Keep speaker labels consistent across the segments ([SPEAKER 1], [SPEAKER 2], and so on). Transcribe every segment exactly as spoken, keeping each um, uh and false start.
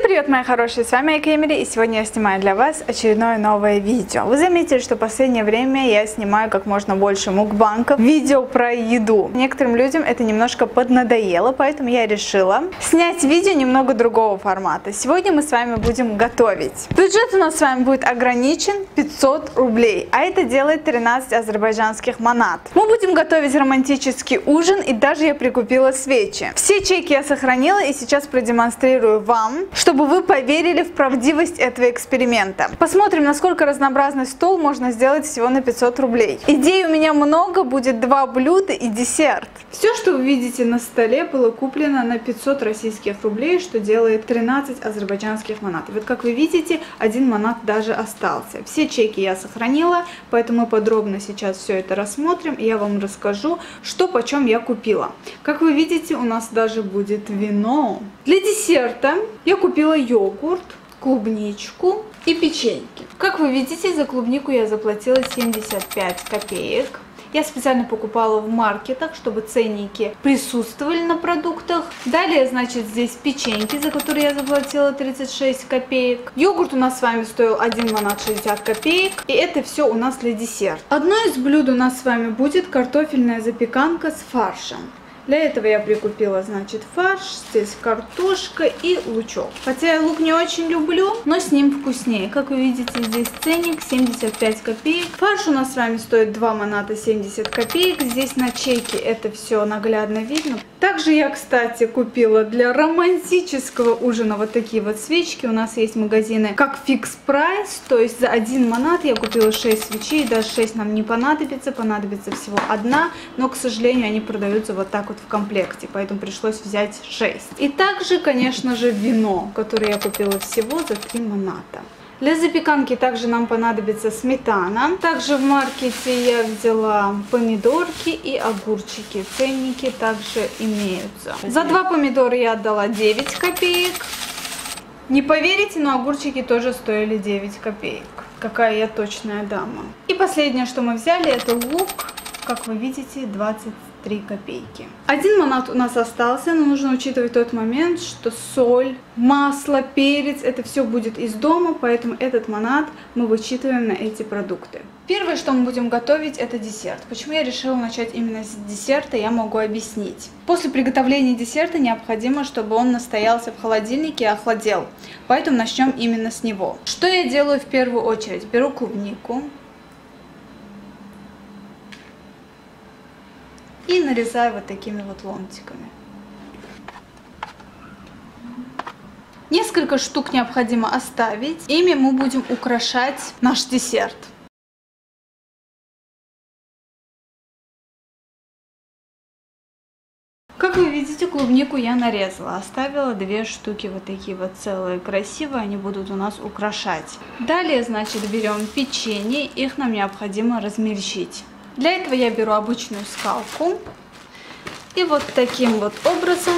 [SPEAKER 1] привет, мои хорошие, с вами Айка Эмили, и сегодня я снимаю для вас очередное новое видео. Вы заметили, что в последнее время я снимаю как можно больше мукбанков, видео про еду. Некоторым людям это немножко поднадоело, поэтому я решила снять видео немного другого формата. Сегодня мы с вами будем готовить. Бюджет у нас с вами будет ограничен пятьсот рублей, а это делает тринадцать азербайджанских манат. Мы будем готовить романтический ужин, и даже я прикупила свечи. Все чеки я сохранила и сейчас продемонстрирую вам, чтобы вы поверили в правдивость этого эксперимента. Посмотрим, насколько разнообразный стол можно сделать всего на пятьсот рублей. Идей у меня много, будет два блюда и десерт. Все, что вы видите на столе, было куплено на пятьсот российских рублей, что делает тринадцать азербайджанских манат. И вот как вы видите, один манат даже остался. Все чеки я сохранила, поэтому мы подробно сейчас все это рассмотрим, и я вам расскажу, что почем я купила. Как вы видите, у нас даже будет вино. Для десерта я купила йогурт, клубничку и печеньки. Как вы видите, за клубнику я заплатила семьдесят пять копеек. Я специально покупала в маркетах, чтобы ценники присутствовали на продуктах. Далее, значит, здесь печеньки, за которые я заплатила тридцать шесть копеек. Йогурт у нас с вами стоил один манат шестьдесят копеек. И это все у нас для десерта. Одно из блюд у нас с вами будет картофельная запеканка с фаршем. Для этого я прикупила, значит, фарш, здесь картошка и лучок. Хотя я лук не очень люблю, но с ним вкуснее. Как вы видите, здесь ценник семьдесят пять копеек. Фарш у нас с вами стоит два маната семьдесят копеек. Здесь на чеке это все наглядно видно. Также я, кстати, купила для романтического ужина вот такие вот свечки. У нас есть магазины как фикс прайс, то есть за один манат я купила шесть свечей. Даже шесть нам не понадобится, понадобится всего одна. Но, к сожалению, они продаются вот так вот в комплекте, поэтому пришлось взять шесть. И также, конечно же, вино, которое я купила всего за три маната. Для запеканки также нам понадобится сметана. Также в маркете я взяла помидорки и огурчики. Ценники также имеются. За два помидора я отдала девять копеек. Не поверите, но огурчики тоже стоили девять копеек. Какая я точная дама. И последнее, что мы взяли, это лук. Как вы видите, двадцать три копейки. Один манат у нас остался, но нужно учитывать тот момент, что соль, масло, перец, это все будет из дома, поэтому этот манат мы вычитываем на эти продукты. Первое, что мы будем готовить, это десерт. Почему я решила начать именно с десерта, я могу объяснить. После приготовления десерта необходимо, чтобы он настоялся в холодильнике и охладел, поэтому начнем именно с него. Что я делаю в первую очередь? Беру клубнику и нарезаю вот такими вот ломтиками. Несколько штук необходимо оставить. Ими мы будем украшать наш десерт. Как вы видите, клубнику я нарезала. Оставила две штуки вот такие вот целые, красивые. Они будут у нас украшать. Далее, значит, берем печенье. Их нам необходимо размельчить. Для этого я беру обычную скалку и вот таким вот образом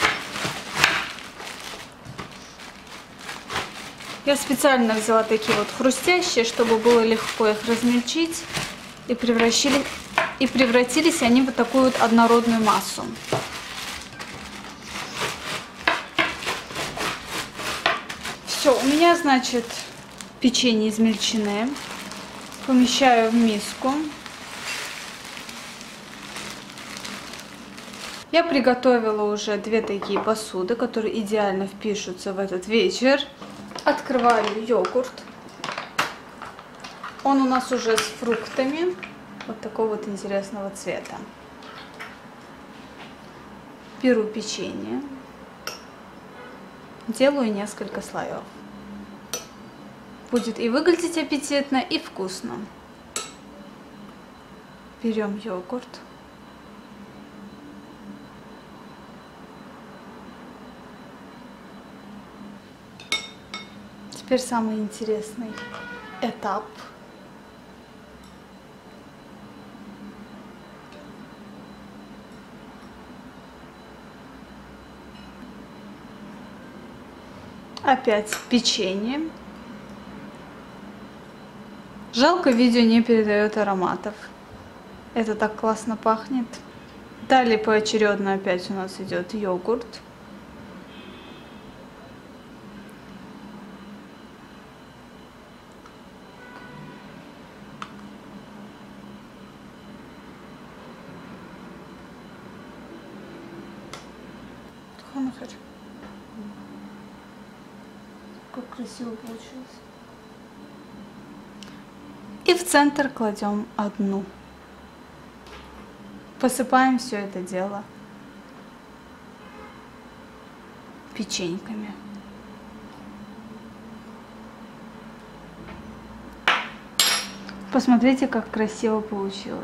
[SPEAKER 1] я специально взяла такие вот хрустящие, чтобы было легко их размельчить, и превратились, и превратились они в вот такую вот однородную массу. Все, у меня, значит, печенье измельченное. Помещаю в миску. Я приготовила уже две такие посуды, которые идеально впишутся в этот вечер. Открываю йогурт. Он у нас уже с фруктами. Вот такого вот интересного цвета. Беру печенье. Делаю несколько слоев. Будет и выглядеть аппетитно, и вкусно. Берем йогурт. Теперь самый интересный этап. Опять печенье. Жалко, видео не передает ароматов. Это так классно пахнет. Далее поочередно опять у нас идет йогурт. сахар. Как красиво получилось. И в центр кладем одну. Посыпаем все это дело печеньками. Посмотрите, как красиво получилось.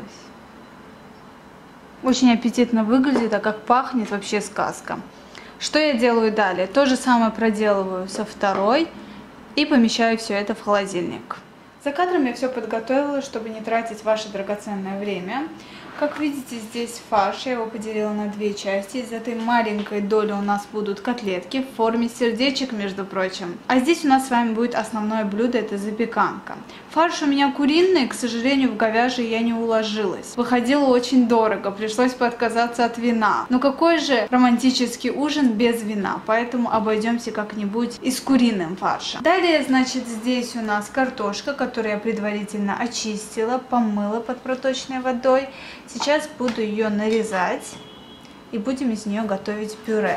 [SPEAKER 1] Очень аппетитно выглядит, а как пахнет, вообще сказка. Что я делаю далее? То же самое проделываю со второй и помещаю все это в холодильник. За кадром я все подготовила, чтобы не тратить ваше драгоценное время. Как видите, здесь фарш, я его поделила на две части. Из этой маленькой доли у нас будут котлетки в форме сердечек, между прочим. А здесь у нас с вами будет основное блюдо, это запеканка. Фарш у меня куриный, к сожалению, в говяжий я не уложилась. Выходило очень дорого, пришлось поотказаться от вина. Но какой же романтический ужин без вина, поэтому обойдемся как-нибудь и с куриным фаршем. Далее, значит, здесь у нас картошка, которую я предварительно очистила, помыла под проточной водой. Сейчас буду ее нарезать и будем из нее готовить пюре.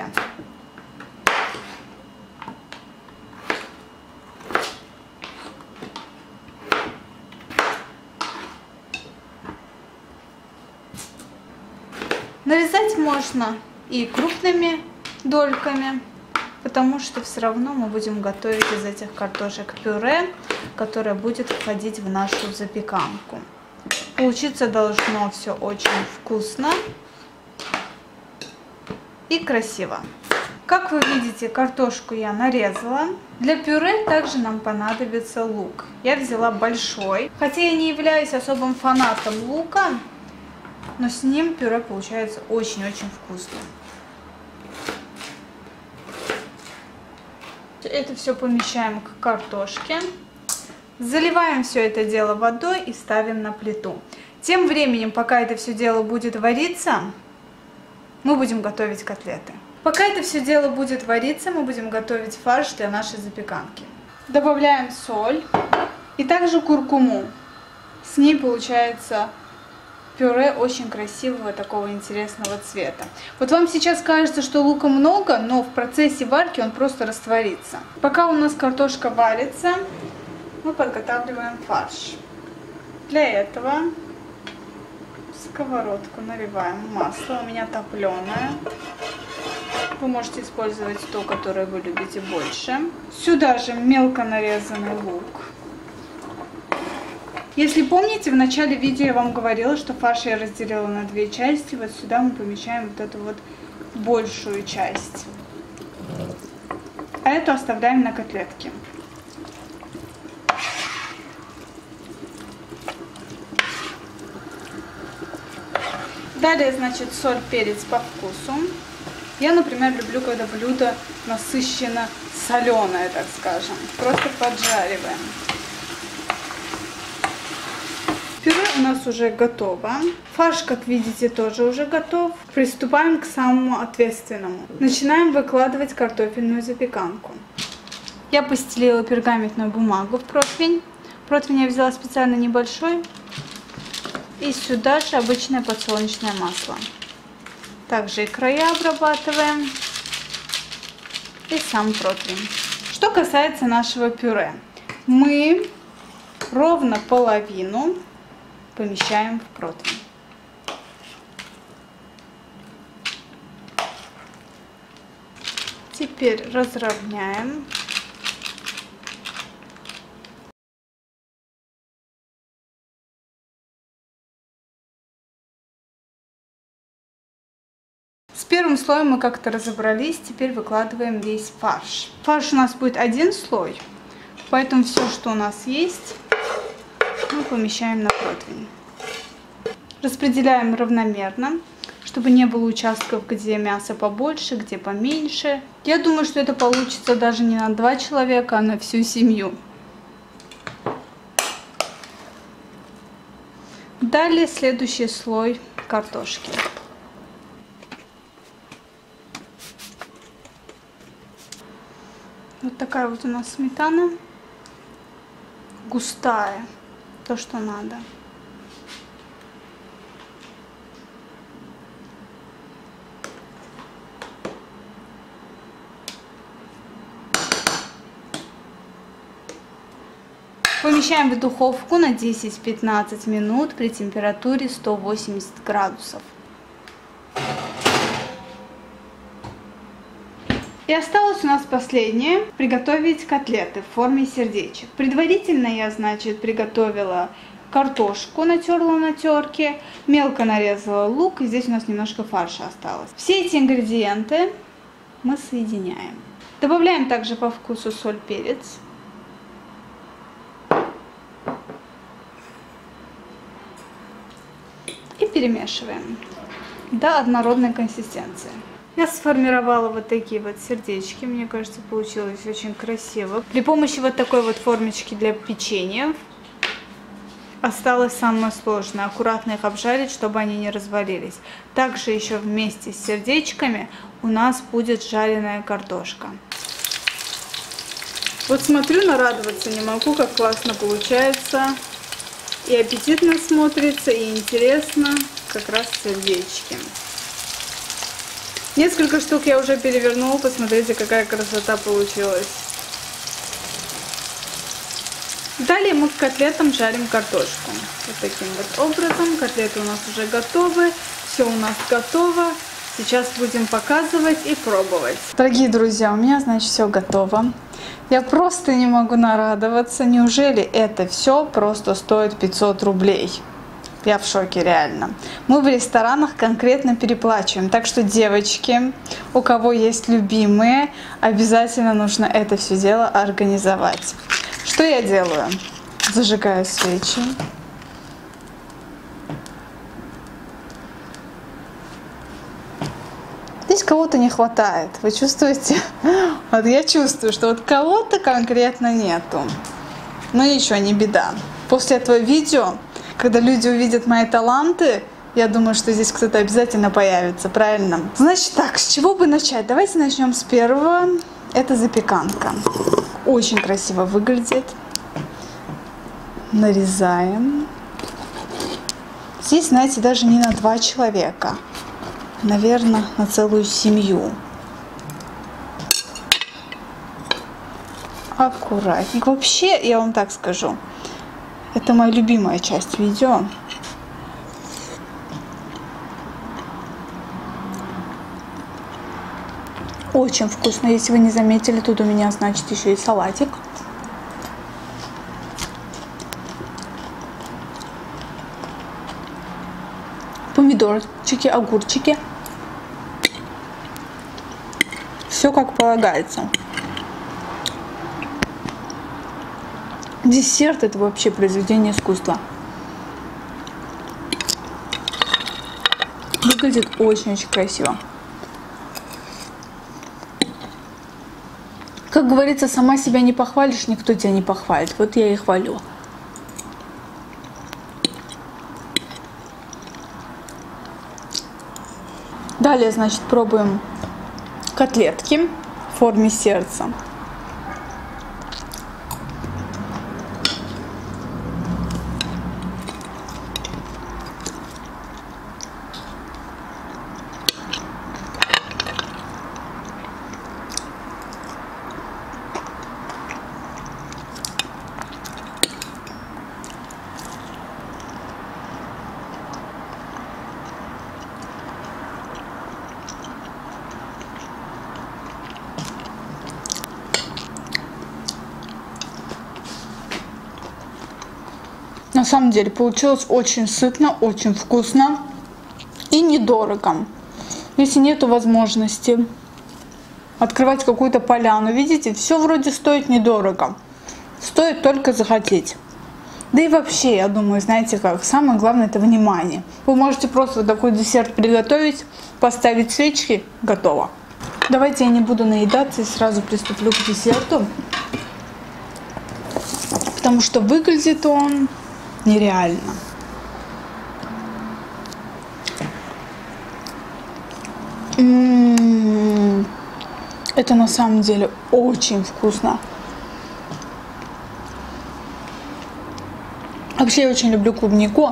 [SPEAKER 1] Нарезать можно и крупными дольками, потому что все равно мы будем готовить из этих картошек пюре, которое будет входить в нашу запеканку. Получиться должно все очень вкусно и красиво. Как вы видите, картошку я нарезала. Для пюре также нам понадобится лук. Я взяла большой. Хотя я не являюсь особым фанатом лука, но с ним пюре получается очень-очень вкусно. Это все помещаем к картошке. Заливаем все это дело водой и ставим на плиту. Тем временем, пока это все дело будет вариться, мы будем готовить котлеты. Пока это все дело будет вариться, мы будем готовить фарш для нашей запеканки. Добавляем соль и также куркуму. С ней получается пюре очень красивого, такого интересного цвета. Вот вам сейчас кажется, что лука много, но в процессе варки он просто растворится. Пока у нас картошка варится, мы подготавливаем фарш. Для этого в сковородку наливаем масло. У меня топленое. Вы можете использовать то, которое вы любите больше. Сюда же мелко нарезанный лук. Если помните, в начале видео я вам говорила, что фарш я разделила на две части. Вот сюда мы помещаем вот эту вот большую часть. А эту оставляем на котлетки. Далее, значит, соль, перец по вкусу. Я, например, люблю, когда блюдо насыщенно соленое, так скажем. Просто поджариваем. Пюре у нас уже готово. Фарш, как видите, тоже уже готов. Приступаем к самому ответственному. Начинаем выкладывать картофельную запеканку. Я постелила пергаментную бумагу в противень. Противень я взяла специально небольшой. И сюда же обычное подсолнечное масло. Также и края обрабатываем. И сам противень. Что касается нашего пюре. Мы ровно половину помещаем в противень. Теперь разровняем. С первым слоем мы как-то разобрались, теперь выкладываем весь фарш. Фарш у нас будет один слой, поэтому все, что у нас есть, мы помещаем на противень. Распределяем равномерно, чтобы не было участков, где мясо побольше, где поменьше. Я думаю, что это получится даже не на два человека, а на всю семью. Далее следующий слой картошки. Вот такая вот у нас сметана, густая, то, что надо. Помещаем в духовку на десять-пятнадцать минут при температуре сто восемьдесят градусов. И осталось у нас последнее – приготовить котлеты в форме сердечек. Предварительно я, значит, приготовила картошку, натерла на терке, мелко нарезала лук, и здесь у нас немножко фарша осталось. Все эти ингредиенты мы соединяем. Добавляем также по вкусу соль, перец. И перемешиваем до однородной консистенции. Я сформировала вот такие вот сердечки, мне кажется, получилось очень красиво. При помощи вот такой вот формочки для печенья осталось самое сложное, аккуратно их обжарить, чтобы они не развалились. Также еще вместе с сердечками у нас будет жареная картошка. Вот смотрю, нарадоваться не могу, как классно получается. И аппетитно смотрится, и интересно, как раз сердечки. Несколько штук я уже перевернула, посмотрите, какая красота получилась. Далее мы к котлетам жарим картошку. Вот таким вот образом. Котлеты у нас уже готовы, все у нас готово. Сейчас будем показывать и пробовать. Дорогие друзья, у меня, значит, все готово. Я просто не могу нарадоваться. Неужели это все просто стоит пятьсот рублей? Я в шоке, реально. Мы в ресторанах конкретно переплачиваем. Так что, девочки, у кого есть любимые, обязательно нужно это все дело организовать. Что я делаю? Зажигаю свечи. Здесь кого-то не хватает. Вы чувствуете? Вот я чувствую, что вот кого-то конкретно нету. Но ничего, не беда. После этого видео, когда люди увидят мои таланты, я думаю, что здесь кто-то обязательно появится, правильно? Значит так, с чего бы начать? Давайте начнем с первого. Это запеканка. Очень красиво выглядит. Нарезаем. Здесь, знаете, даже не на два человека. Наверное, на целую семью. Аккуратненько. Вообще, я вам так скажу, это моя любимая часть видео. Очень вкусно. Если вы не заметили, тут у меня, значит, еще и салатик. Помидорчики, огурчики. Все как полагается. Десерт — это вообще произведение искусства. Выглядит очень-очень красиво. Как говорится, сама себя не похвалишь, никто тебя не похвалит. Вот я и хвалю. Далее, значит, пробуем котлетки в форме сердца. На самом деле получилось очень сытно, очень вкусно и недорого. Если нету возможности открывать какую-то поляну, видите, все вроде стоит недорого. Стоит только захотеть. Да и вообще, я думаю, знаете как, самое главное — это внимание. Вы можете просто вот такой десерт приготовить, поставить свечки, готово. Давайте я не буду наедаться и сразу приступлю к десерту, потому что выглядит он нереально. М-м-м. Это на самом деле очень вкусно. Вообще я очень люблю клубнику.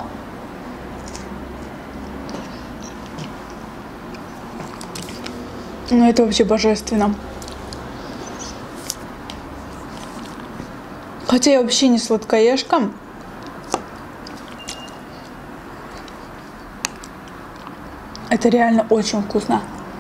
[SPEAKER 1] Но это вообще божественно. Хотя я вообще не сладкоежка. Это реально очень вкусно.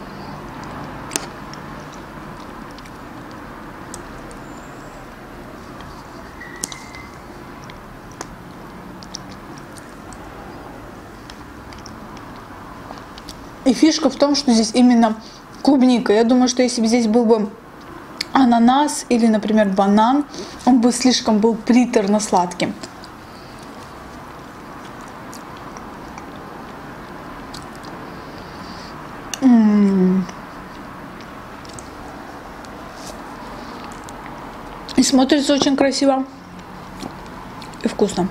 [SPEAKER 1] И фишка в том, что здесь именно клубника. Я думаю, что если бы здесь был бы ананас или, например, банан, он бы слишком был приторно сладким. М-м-м. И смотрится очень красиво и вкусно.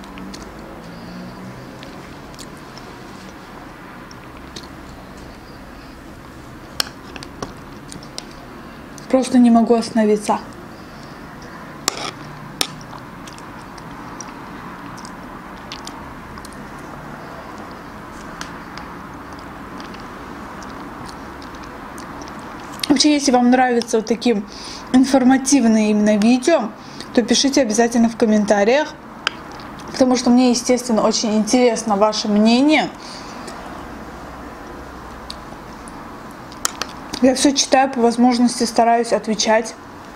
[SPEAKER 1] Просто не могу остановиться. Вообще, если вам нравятся вот такие информативные именно видео, то пишите обязательно в комментариях, потому что мне, естественно, очень интересно ваше мнение. Я все читаю, по возможности стараюсь отвечать.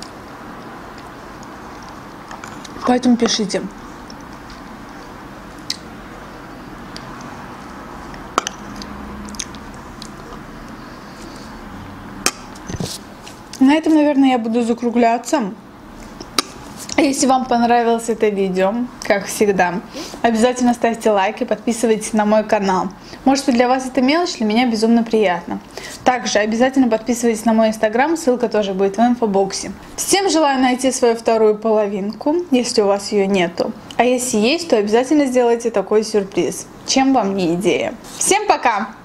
[SPEAKER 1] Поэтому пишите. На этом, наверное, я буду закругляться. Если вам понравилось это видео, как всегда, обязательно ставьте лайк и подписывайтесь на мой канал. Может быть, для вас это мелочь, для меня безумно приятно. Также обязательно подписывайтесь на мой инстаграм, ссылка тоже будет в инфобоксе. Всем желаю найти свою вторую половинку, если у вас ее нету. А если есть, то обязательно сделайте такой сюрприз. Чем вам не идея? Всем пока!